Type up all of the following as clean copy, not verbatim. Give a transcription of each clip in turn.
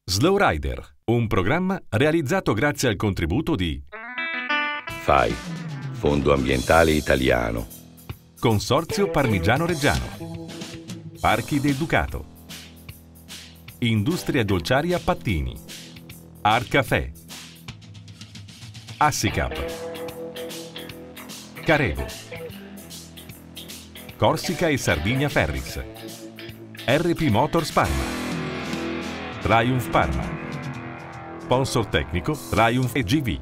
Slow Rider, un programma realizzato grazie al contributo di FAI, Fondo Ambientale Italiano, Consorzio Parmigiano Reggiano, Parchi del Ducato, Industria Dolciaria Pattini, Art Café, Assicap, Carego, Corsica e Sardigna Ferris, RP Motors Parma, Triumph Parma, sponsor tecnico Triumph e GV.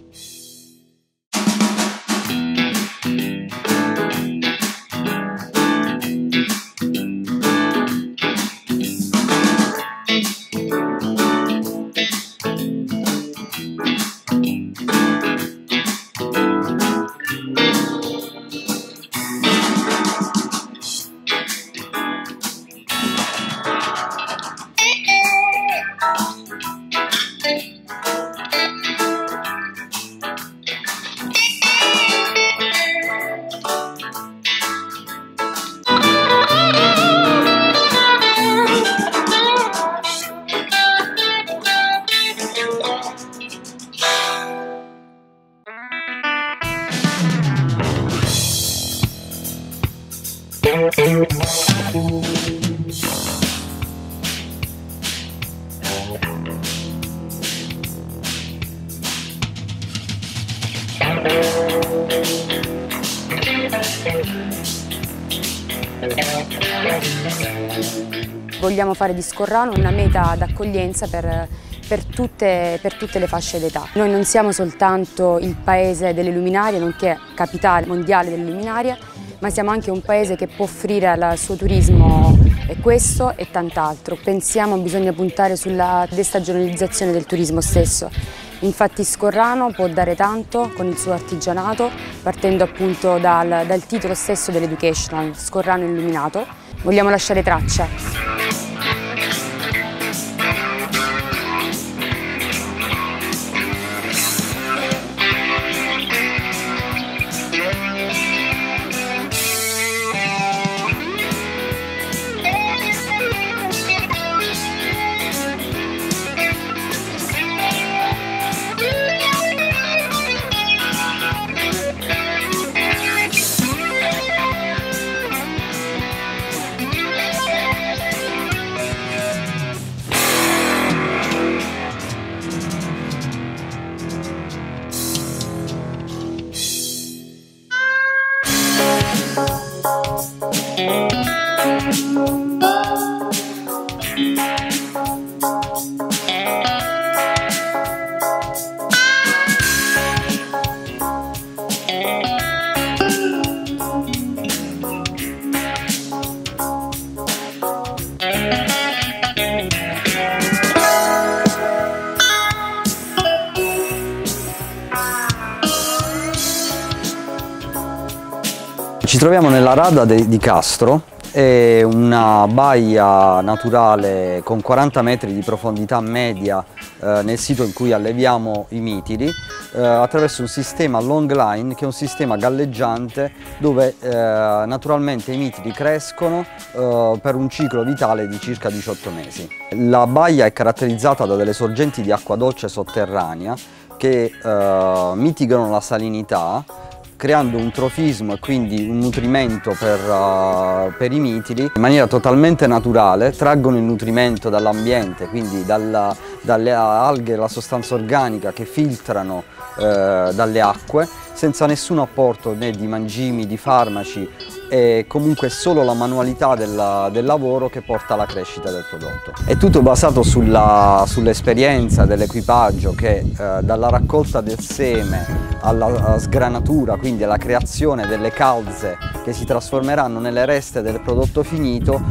Vogliamo fare di Scorrano una meta d'accoglienza per tutte le fasce d'età. Noi non siamo soltanto il paese delle luminarie, nonché capitale mondiale delle luminarie, ma siamo anche un paese che può offrire al suo turismo questo e tant'altro. Pensiamo che bisogna puntare sulla destagionalizzazione del turismo stesso. Infatti Scorrano può dare tanto con il suo artigianato, partendo appunto dal titolo stesso dell'Educational, Scorrano Illuminato. Vogliamo lasciare traccia. Ci troviamo nella rada di Castro, è una baia naturale con 40 metri di profondità media nel sito in cui alleviamo i mitili attraverso un sistema long line che è un sistema galleggiante dove naturalmente i mitili crescono per un ciclo vitale di circa 18 mesi. La baia è caratterizzata da delle sorgenti di acqua dolce sotterranea che mitigano la salinità, creando un trofismo e quindi un nutrimento per i mitili in maniera totalmente naturale, traggono il nutrimento dall'ambiente, quindi dalle alghe, la sostanza organica che filtrano dalle acque, senza nessun apporto né di mangimi, di farmaci, e comunque solo la manualità del lavoro che porta alla crescita del prodotto. È tutto basato sull'esperienza dell'equipaggio che dalla raccolta del seme alla sgranatura, quindi alla creazione delle calze che si trasformeranno nelle reste del prodotto finito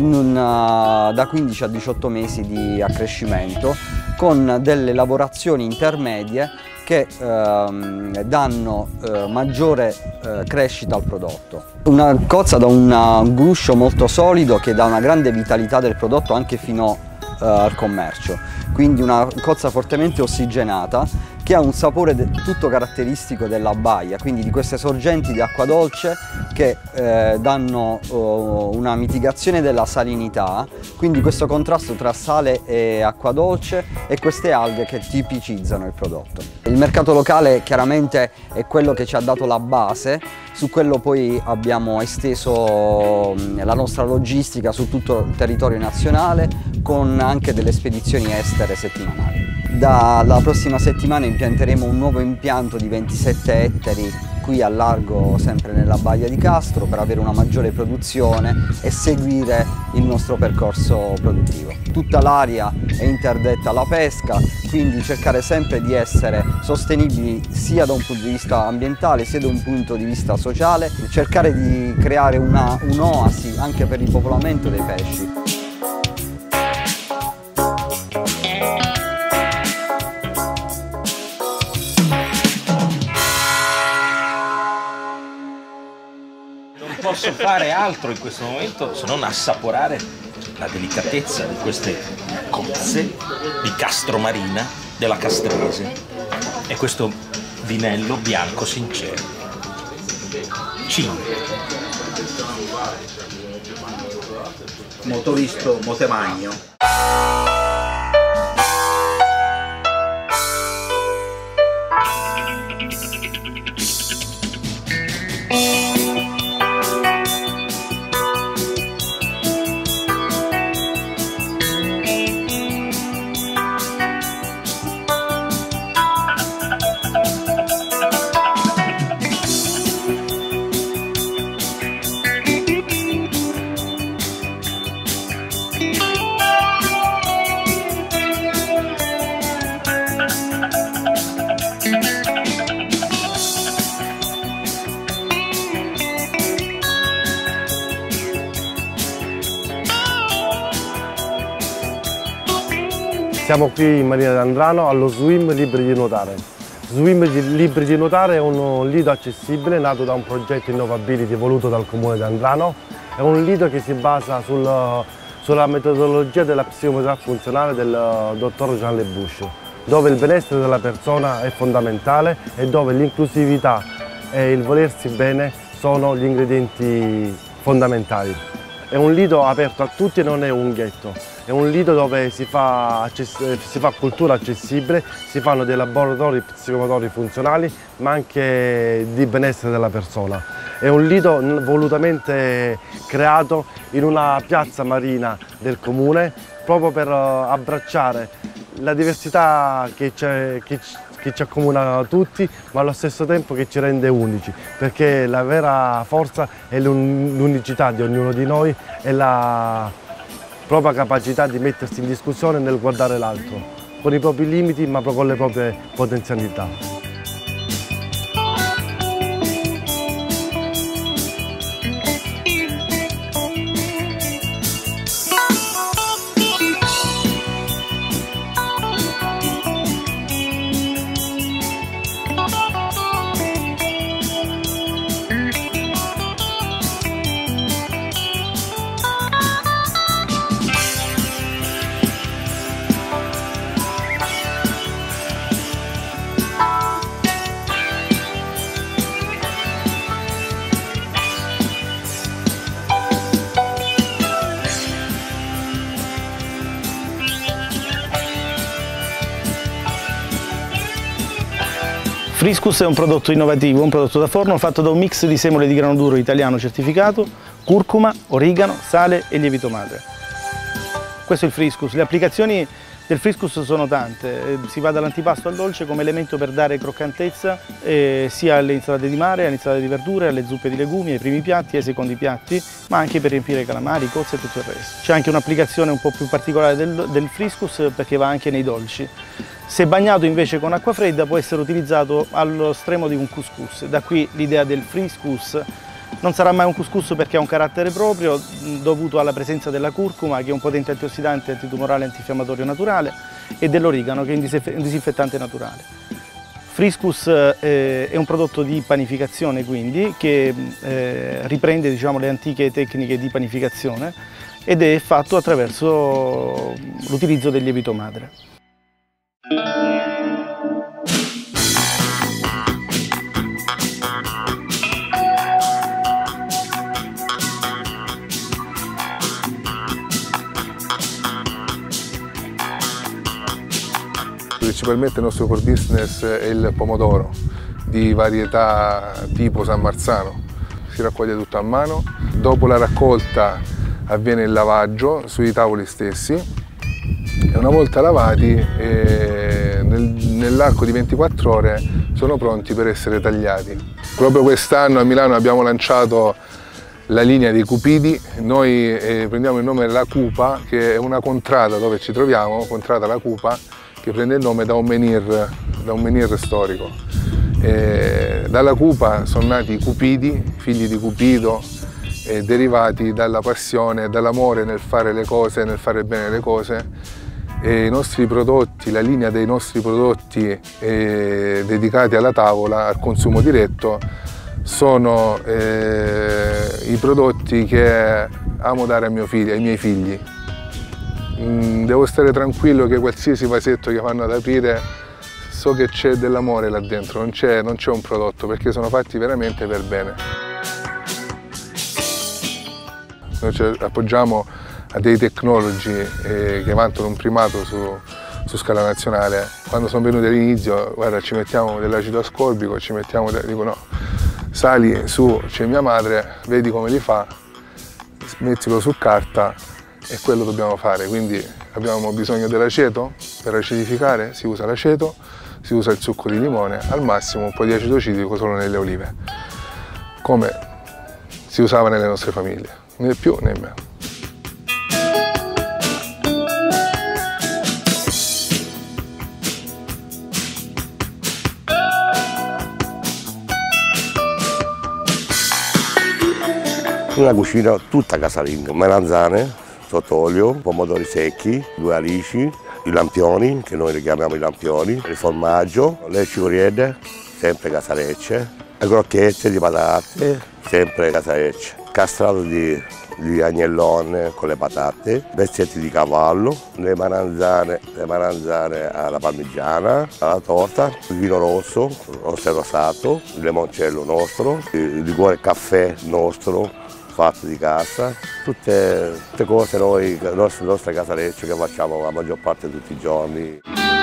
da 15 a 18 mesi di accrescimento, con delle lavorazioni intermedie che danno maggiore crescita al prodotto. Una cozza da un guscio molto solido che dà una grande vitalità del prodotto anche fino al commercio, quindi una cozza fortemente ossigenata che ha un sapore tutto caratteristico della baia, quindi di queste sorgenti di acqua dolce che danno una mitigazione della salinità, quindi questo contrasto tra sale e acqua dolce e queste alghe che tipicizzano il prodotto. Il mercato locale chiaramente è quello che ci ha dato la base, su quello poi abbiamo esteso la nostra logistica su tutto il territorio nazionale con anche delle spedizioni estere settimanali. Dalla prossima settimana impianteremo un nuovo impianto di 27 ettari qui a largo, sempre nella Baia di Castro, per avere una maggiore produzione e seguire il nostro percorso produttivo. Tutta l'area è interdetta alla pesca, quindi cercare sempre di essere sostenibili sia da un punto di vista ambientale sia da un punto di vista sociale, cercare di creare un'oasi anche per il popolamento dei pesci. Non posso fare altro in questo momento se non assaporare la delicatezza di queste cozze di castromarina della Castrese e questo vinello bianco sincero. 5. Motoristo Motemagno. Siamo qui in Marina d'Andrano allo Swim Libri di Nuotare. Swim Libri di Nuotare è un lido accessibile nato da un progetto Innovability voluto dal Comune di Andrano. È un lido che si basa sulla metodologia della psicomotoria funzionale del dottor Jean Le Bouche, dove il benessere della persona è fondamentale e dove l'inclusività e il volersi bene sono gli ingredienti fondamentali. È un lido aperto a tutti e non è un ghetto, è un lido dove si fa cultura accessibile, si fanno dei laboratori psicomotori funzionali ma anche di benessere della persona. È un lido volutamente creato in una piazza marina del comune proprio per abbracciare la diversità che ci accomuna tutti, ma allo stesso tempo che ci rende unici, perché la vera forza è l'unicità di ognuno di noi e la propria capacità di mettersi in discussione nel guardare l'altro, con i propri limiti ma con le proprie potenzialità. Friscus è un prodotto innovativo, un prodotto da forno fatto da un mix di semole di grano duro italiano certificato, curcuma, origano, sale e lievito madre. Questo è il Friscus. Le applicazioni del Friscus sono tante, si va dall'antipasto al dolce come elemento per dare croccantezza sia alle insalate di mare, alle insalate di verdure, alle zuppe di legumi, ai primi piatti, ai secondi piatti, ma anche per riempire calamari, cozze e tutto il resto. C'è anche un'applicazione un po' più particolare del Friscus perché va anche nei dolci. Se bagnato invece con acqua fredda può essere utilizzato allo stremo di un couscous, da qui l'idea del Friscus. Non sarà mai un couscous perché ha un carattere proprio dovuto alla presenza della curcuma, che è un potente antiossidante, antitumorale e antinfiammatorio naturale, e dell'origano, che è un disinfettante naturale. Friscus è un prodotto di panificazione quindi, che riprende le antiche tecniche di panificazione ed è fatto attraverso l'utilizzo del lievito madre. Principalmente il nostro core business è il pomodoro di varietà tipo San Marzano. Si raccoglie tutto a mano, dopo la raccolta avviene il lavaggio sui tavoli stessi e una volta lavati nell'arco di 24 ore sono pronti per essere tagliati. Proprio quest'anno a Milano abbiamo lanciato la linea dei cupidi. Noi prendiamo il nome La Cupa, che è una contrada dove ci troviamo, contrada La Cupa, che prende il nome da un menhir storico. Dalla Cupa sono nati i Cupidi, figli di Cupido, derivati dalla passione e dall'amore nel fare le cose, nel fare bene le cose. I nostri prodotti, la linea dei nostri prodotti dedicati alla tavola, al consumo diretto, sono i prodotti che amo dare ai miei figli. Devo stare tranquillo che qualsiasi vasetto che vanno ad aprire so che c'è dell'amore là dentro, non c'è un prodotto, perché sono fatti veramente per bene. Noi ci appoggiamo a dei tecnologi che vantano un primato su scala nazionale. Quando sono venuti all'inizio, guarda, ci mettiamo dell'acido ascorbico, dico no, sali su, c'è mia madre, vedi come li fa, mettilo su carta e quello dobbiamo fare. Quindi abbiamo bisogno dell'aceto per acidificare, si usa l'aceto, si usa il succo di limone, al massimo un po' di acido citrico solo nelle olive, come si usava nelle nostre famiglie, né più né meno. Una cucina tutta casalinga, melanzane sott'olio, pomodori secchi, 2 alici, i lampioni, che noi li chiamiamo i lampioni, il formaggio, le ciuriede, sempre casarecce, le crocchette di patate, sempre casarecce, castrato di agnellone con le patate, pezzetti di cavallo, le maranzane alla parmigiana, alla torta, il vino rosso e rosato, il limoncello nostro, il liquore caffè nostro, fatto di casa, tutte cose noi, le nostre casarecce che facciamo la maggior parte tutti i giorni.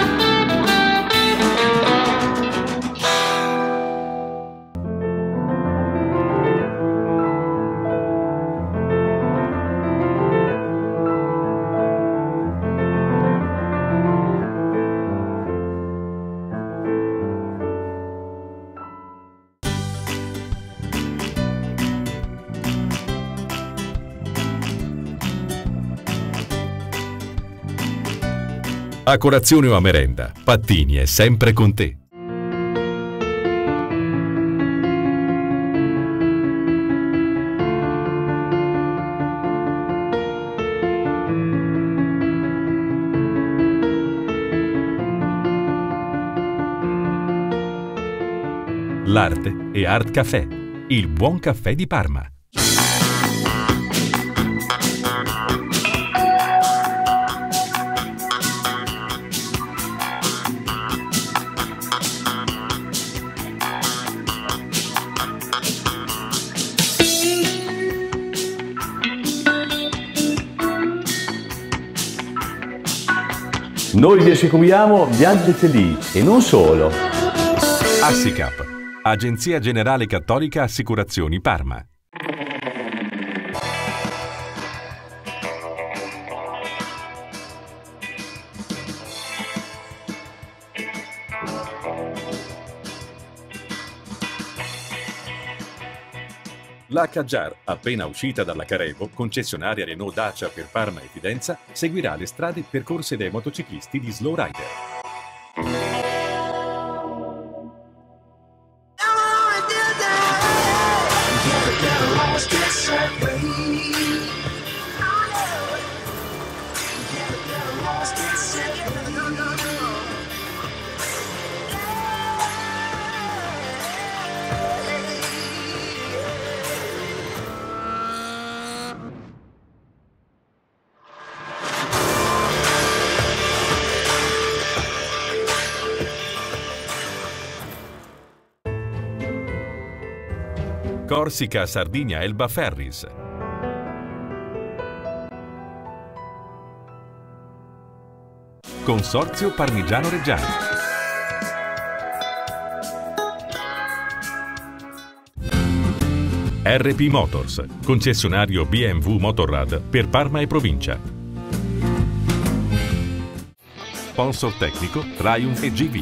A colazione o a merenda, Pattini è sempre con te. L'Arte e Art Café, il buon caffè di Parma. Noi vi assicuriamo viaggi felici e non solo. Assicap, Agenzia Generale Cattolica Assicurazioni Parma. La Kadjar, appena uscita dalla Carevo, concessionaria Renault Dacia per Parma e Fidenza, seguirà le strade percorse dai motociclisti di Slow Rider. Corsica, Sardinia, Elba Ferris. Consorzio Parmigiano Reggiano. RP Motors, concessionario BMW Motorrad per Parma e provincia. Sponsor tecnico Triumph e GV.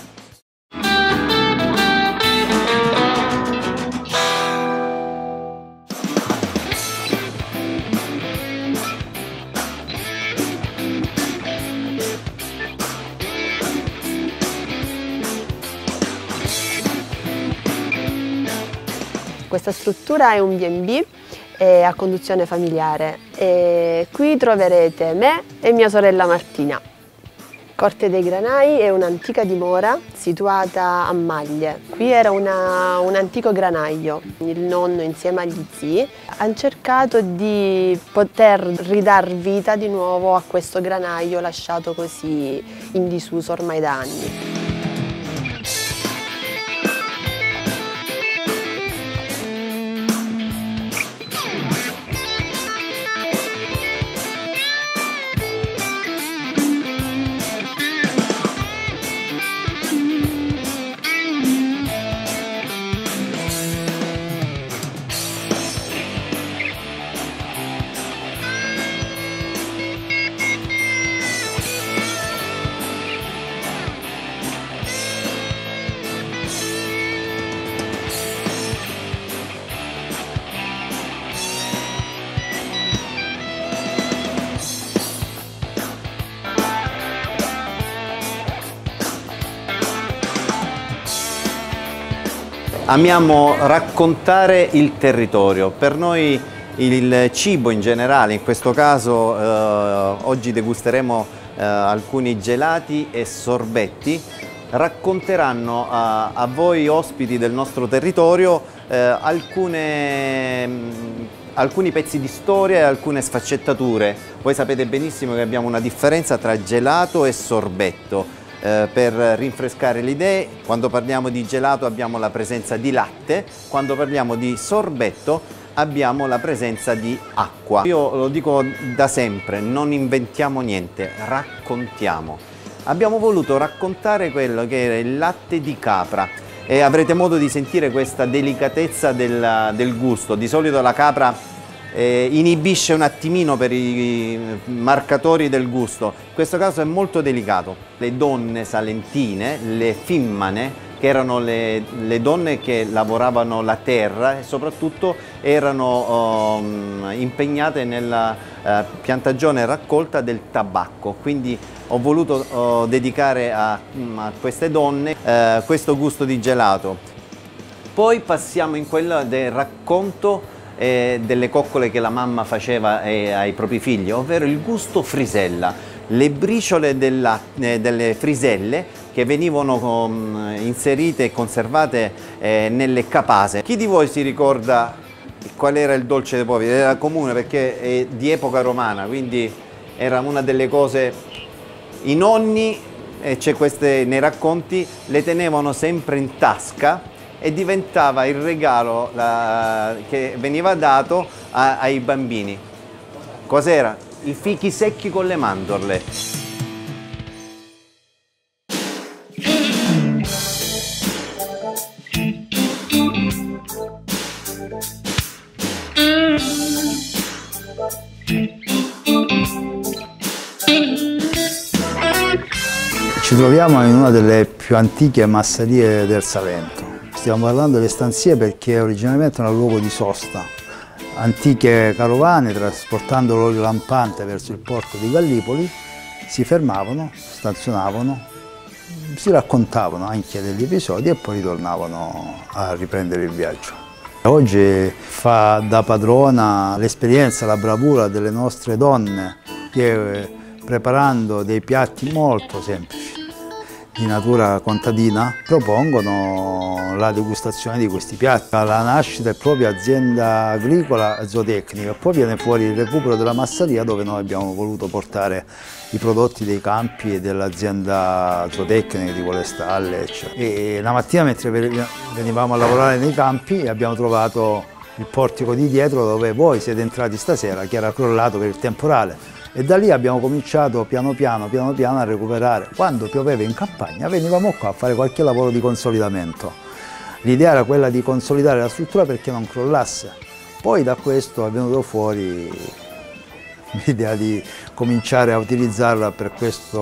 Questa struttura è un B&B a conduzione familiare e qui troverete me e mia sorella Martina. Corte dei Granai è un'antica dimora situata a Maglie. Qui era un antico granaio. Il nonno insieme agli zii hanno cercato di poter ridar vita di nuovo a questo granaio lasciato così in disuso ormai da anni. Amiamo raccontare il territorio. Per noi il cibo in generale, in questo caso oggi degusteremo alcuni gelati e sorbetti, racconteranno a voi ospiti del nostro territorio alcuni pezzi di storia e alcune sfaccettature. Voi sapete benissimo che abbiamo una differenza tra gelato e sorbetto. Per rinfrescare le idee, quando parliamo di gelato abbiamo la presenza di latte, quando parliamo di sorbetto abbiamo la presenza di acqua. Io lo dico da sempre, non inventiamo niente, raccontiamo. Abbiamo voluto raccontare quello che era il latte di capra e avrete modo di sentire questa delicatezza del gusto. Di solito la capra inibisce un attimino per i marcatori del gusto, in questo caso è molto delicato. Le donne salentine, le fimmane, che erano le donne che lavoravano la terra e soprattutto erano impegnate nella piantagione e raccolta del tabacco, quindi ho voluto dedicare a queste donne questo gusto di gelato. Poi passiamo in quello del racconto delle coccole che la mamma faceva ai propri figli, ovvero il gusto frisella, le briciole delle friselle che venivano inserite e conservate nelle capase. Chi di voi si ricorda qual era il dolce dei poveri? Era comune perché è di epoca romana, quindi era una delle cose. I nonni, c'è queste nei racconti, le tenevano sempre in tasca e diventava il regalo che veniva dato ai bambini. Cos'era? I fichi secchi con le mandorle. Ci troviamo in una delle più antiche masserie del Salento. Stiamo parlando delle stanzie perché originariamente era un luogo di sosta. Antiche carovane trasportando l'olio lampante verso il porto di Gallipoli si fermavano, stazionavano, si raccontavano anche degli episodi e poi ritornavano a riprendere il viaggio. Oggi fa da padrona l'esperienza, la bravura delle nostre donne che preparando dei piatti molto semplici di natura contadina propongono la degustazione di questi piatti. La nascita è proprio azienda agricola zootecnica, poi viene fuori il recupero della masseria dove noi abbiamo voluto portare i prodotti dei campi e dell'azienda zootecnica di Volestalle, eccetera. E la mattina mentre venivamo a lavorare nei campi abbiamo trovato il portico di dietro dove voi siete entrati stasera, che era crollato per il temporale. E da lì abbiamo cominciato piano piano a recuperare. Quando pioveva in campagna venivamo qua a fare qualche lavoro di consolidamento. L'idea era quella di consolidare la struttura perché non crollasse. Poi da questo è venuto fuori l'idea di cominciare a utilizzarla per questa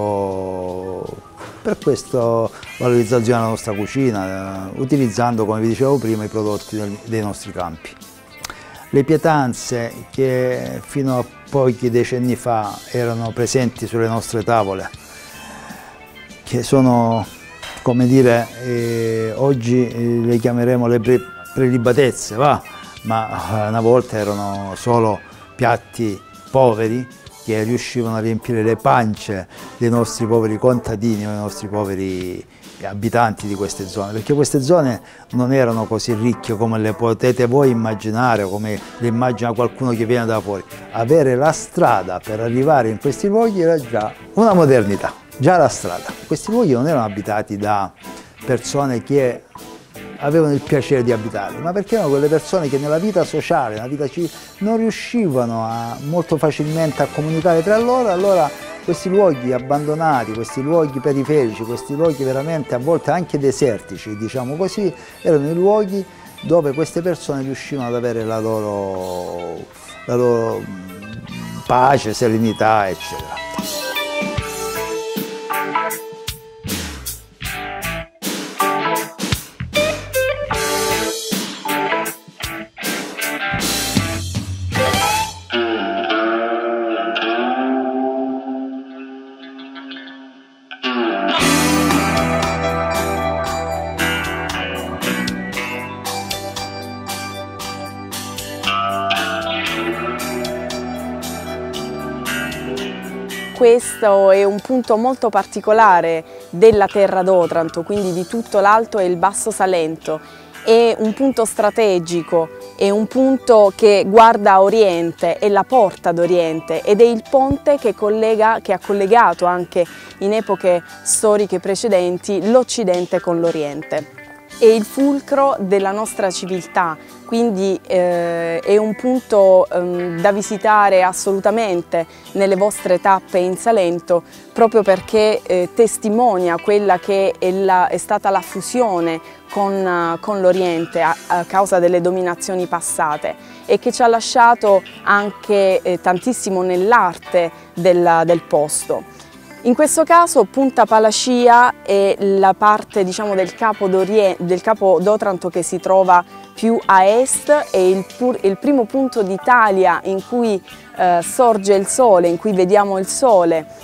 valorizzazione della nostra cucina, utilizzando, come vi dicevo prima, i prodotti dei nostri campi. Le pietanze che fino a pochi decenni fa erano presenti sulle nostre tavole, che sono, come dire, oggi le chiameremo le prelibatezze, va? Ma una volta erano solo piatti poveri che riuscivano a riempire le pance dei nostri poveri contadini o dei nostri poveri abitanti di queste zone, perché queste zone non erano così ricche come le potete voi immaginare o come le immagina qualcuno che viene da fuori. Avere la strada per arrivare in questi luoghi era già una modernità, già la strada. Questi luoghi non erano abitati da persone che avevano il piacere di abitarli, ma perché erano quelle persone che nella vita sociale, nella vita civile, non riuscivano molto facilmente a comunicare tra loro. Allora questi luoghi abbandonati, questi luoghi periferici, questi luoghi veramente a volte anche desertici, diciamo così, erano i luoghi dove queste persone riuscivano ad avere la loro pace, serenità, eccetera. Questo è un punto molto particolare della terra d'Otranto, quindi di tutto l'Alto e il Basso Salento. È un punto strategico, è un punto che guarda a Oriente, è la porta d'Oriente ed è il ponte che ha collegato anche in epoche storiche precedenti l'Occidente con l'Oriente. È il fulcro della nostra civiltà, quindi è un punto da visitare assolutamente nelle vostre tappe in Salento, proprio perché testimonia quella che è stata la fusione con l'Oriente a causa delle dominazioni passate e che ci ha lasciato anche tantissimo nell'arte del posto. In questo caso Punta Palascia è la parte, diciamo, del capo d'Otranto che si trova più a est, è il primo punto d'Italia in cui sorge il sole, in cui vediamo il sole.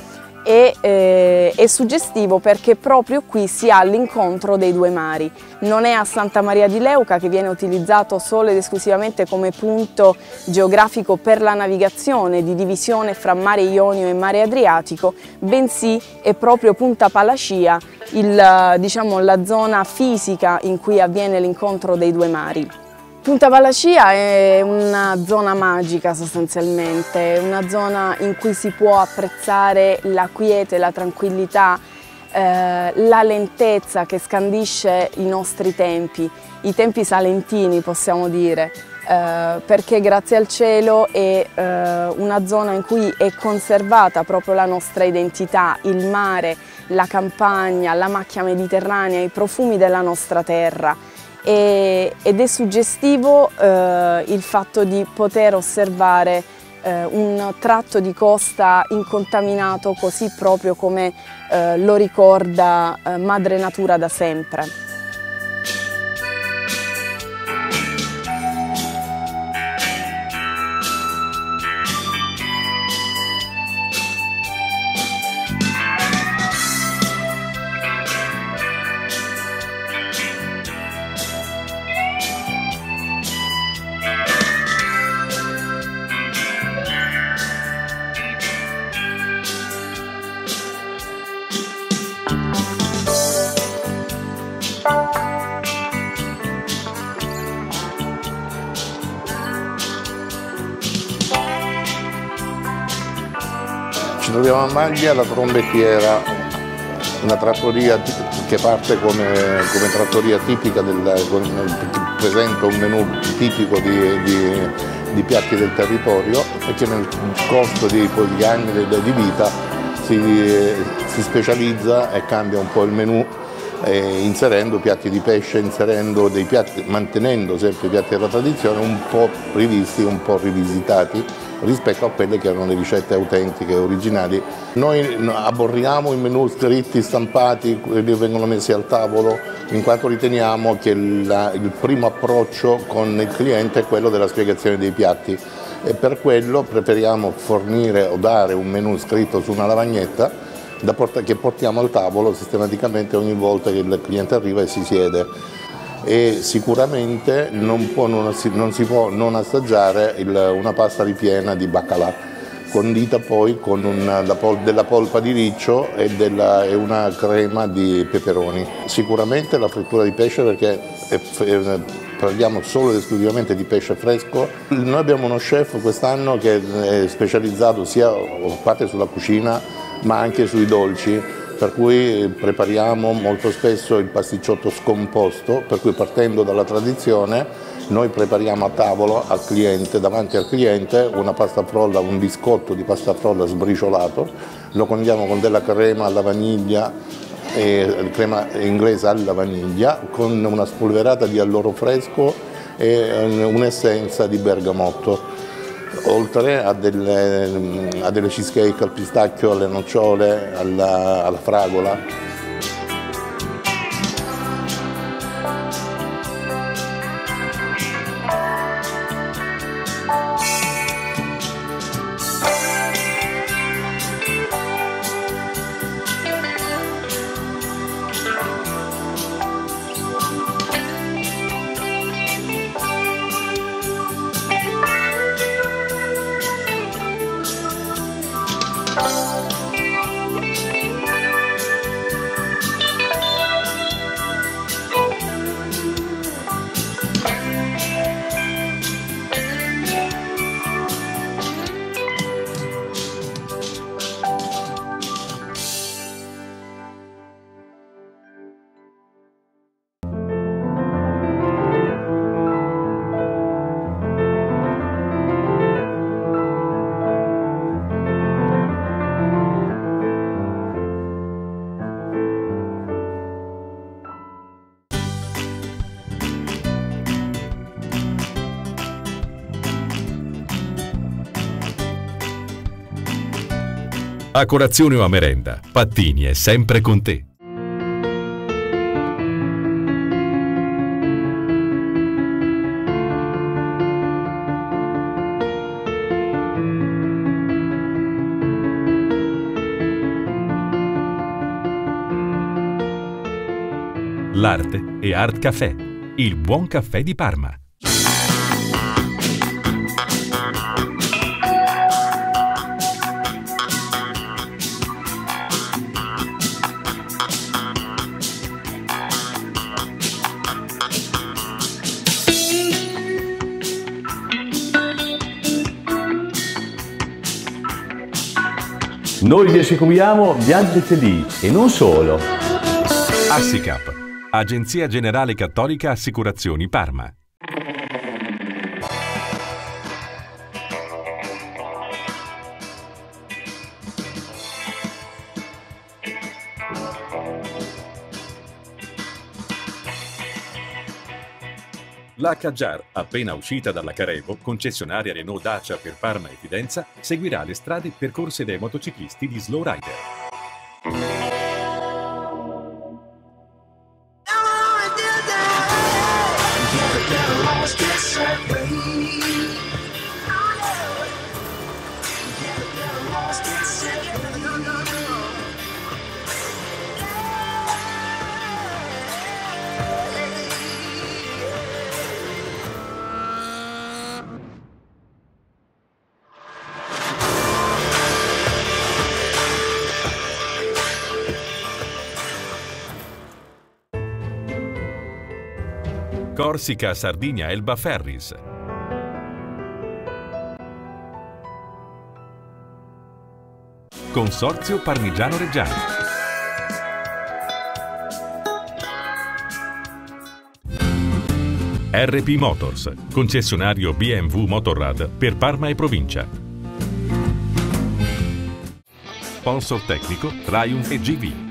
È suggestivo perché proprio qui si ha l'incontro dei due mari. Non è a Santa Maria di Leuca, che viene utilizzato solo ed esclusivamente come punto geografico per la navigazione di divisione fra mare Ionio e mare Adriatico, bensì è proprio Punta Palascia diciamo, la zona fisica in cui avviene l'incontro dei due mari. Punta Palascia è una zona magica sostanzialmente, è una zona in cui si può apprezzare la quiete, la tranquillità, la lentezza che scandisce i nostri tempi, i tempi salentini possiamo dire, perché grazie al cielo è una zona in cui è conservata proprio la nostra identità, il mare, la campagna, la macchia mediterranea, i profumi della nostra terra. Ed è suggestivo il fatto di poter osservare un tratto di costa incontaminato così proprio come lo ricorda Madre Natura da sempre. Ci troviamo a Maglia, la trombettiera, una trattoria che parte come trattoria tipica, presenta un menù tipico di piatti del territorio e che nel corso di anni di vita si specializza e cambia un po' il menù, inserendo piatti di pesce, inserendo dei piatti, mantenendo sempre i piatti della tradizione un po' rivisti, un po' rivisitati rispetto a quelle che erano le ricette autentiche e originali. Noi aborriamo i menù scritti, stampati, che vengono messi al tavolo, in quanto riteniamo che il primo approccio con il cliente è quello della spiegazione dei piatti e per quello preferiamo fornire o dare un menù scritto su una lavagnetta che portiamo al tavolo sistematicamente ogni volta che il cliente arriva e si siede. E sicuramente non si può non assaggiare una pasta ripiena di baccalà, condita poi con della polpa di riccio e una crema di peperoni. Sicuramente la frittura di pesce, perché parliamo solo ed esclusivamente di pesce fresco. Noi abbiamo uno chef quest'anno che è specializzato sia parte sulla cucina ma anche sui dolci, per cui prepariamo molto spesso il pasticciotto scomposto, per cui partendo dalla tradizione noi prepariamo a tavolo al cliente, davanti al cliente, una pasta frolla, un biscotto di pasta frolla sbriciolato, lo condiamo con della crema alla vaniglia, crema inglese alla vaniglia, con una spolverata di alloro fresco e un'essenza di bergamotto. Oltre a delle cheesecake al pistacchio, alle nocciole, alla fragola. A colazione o a merenda, Pattini è sempre con te. L'Arte e Art Café, il buon caffè di Parma. Noi vi assicuriamo viaggiate lì e non solo. Assicap, Agenzia Generale Cattolica Assicurazioni Parma. La Kadjar, appena uscita dalla Carevo, concessionaria Renault Dacia per Parma e Fidenza, seguirà le strade percorse dai motociclisti di Slow Rider. Corsica, Sardinia, Elba Ferris. Consorzio Parmigiano Reggiano. RP Motors, concessionario BMW Motorrad per Parma e provincia. Sponsor tecnico Triumph e GV.